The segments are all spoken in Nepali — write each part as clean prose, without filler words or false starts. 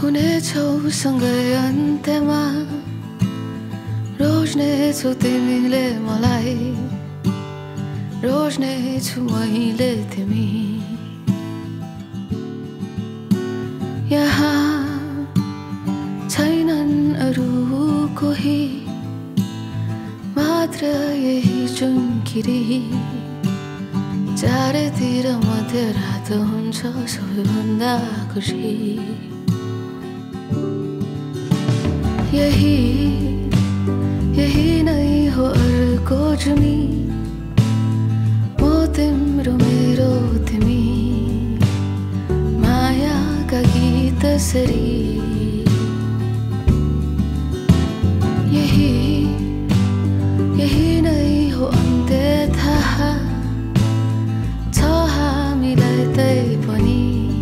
हुनेछौ सँगै अन्त्यमा, रोज्नेछु तिमीले मलाई, रोज्नेछु मैले तिमी। यहाँ छैनन् अरू कोही, मात्र यही चुनकिरी। चारैतिर मध्यरात हुन्छ सबैभन्दा खुसी। यही नै हो अर्को जुनी, म तिम्रो मेरो तिमी, मायाका गीत सरी। यही नै हो अन्त्य थाहा छ हामीलाई तै पनि,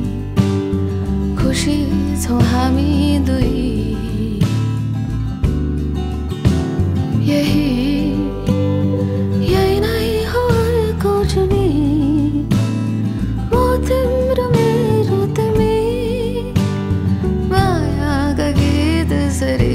खुसी छौँ हामी दुई। यही नै हो अर्को जुनी, म तिम्रो मेरो तिमी, मायाका गीत सरी।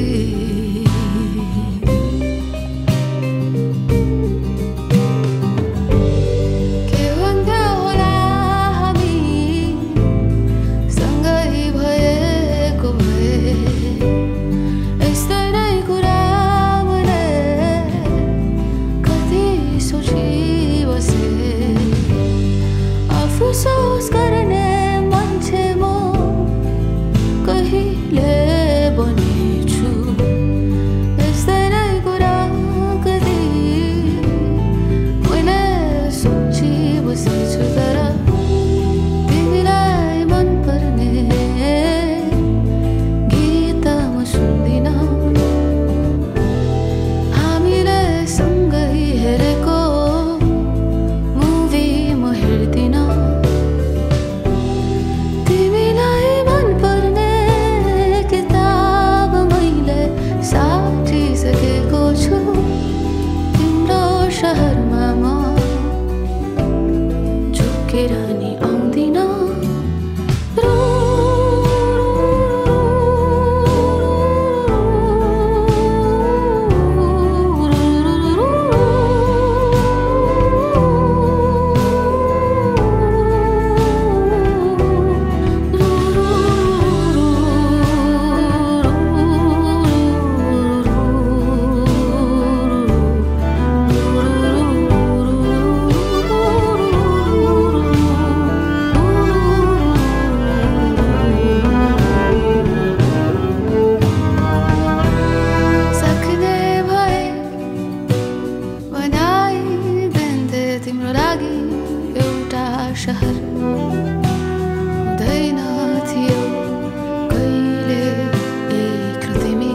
अफसोस गर्ने मान्छे म कहिले बनेछु, यस्तै नै कुरा कति मैले सोची बसेछु। तर तिमीलाई मन पर्ने गीत म सुन्दिन, हामीले सँगै हेरेको मुभी म हेर्दिन। शहरमा म झुकेर नि आउँदिन। तिम्रो लागि एउटा शहर हुँदैन थियो कहिले एक्लो तिमी।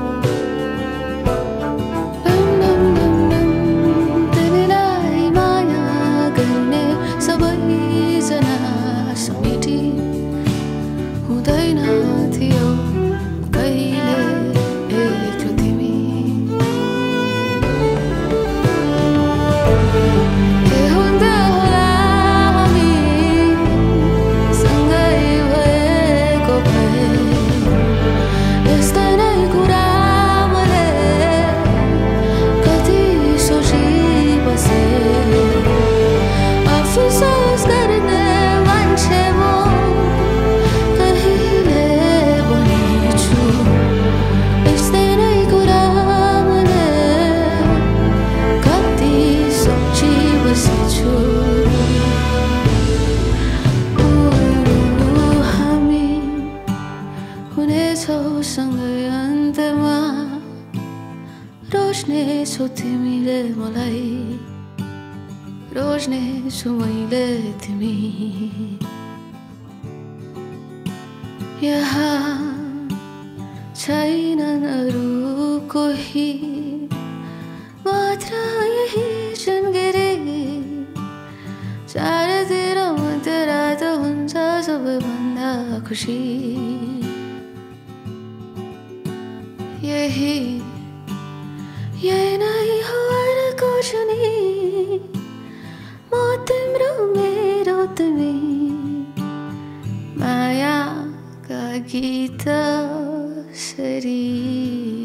तिमीलाई माया गर्ने सबैजना समेटी हुँदैन थियो कहिले एक्लो तिमी। अफसोस गर्ने मान्छे म कहिले बनेछु, यस्तै नै कुरा मैले कति सोची बसेछु। हामी हुनेछौ सँगै अन्त्यमा, रोज्नेछौ तिमीले मलाई, रोज्नेछु मैले तिमी। यहाँ छैनन् अरू कोही, मात्र यही चुनगिरी। चारैतिर मध्यरात हुन्छ सबैभन्दा खुसी। यही नै हो अर्को जुनी, म तिम्रो मेरो तिमी, मायाका गीता सरी